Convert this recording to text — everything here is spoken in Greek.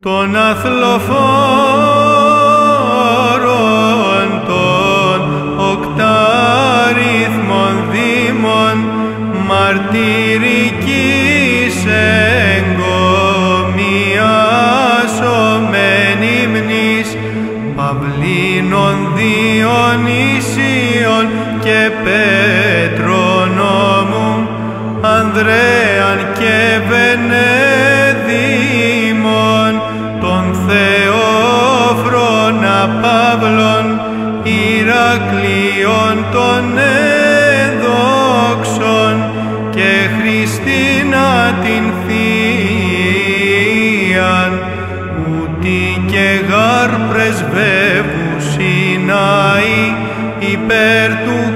των αθλοφόρων των οκτάριθμων δήμων μαρτυρικής εγκομιάσομεν ύμνης Παυλίνων, Διονύσιων και Πετρονόμου, Ανδρέαν και Βενέδημον, των Θεόφρονα Παύλων, Ηρακλείων των ενδόξων και Χριστίνα την Θείαν, ούτι και γάρ πρεσβεύουσιν υπέρ του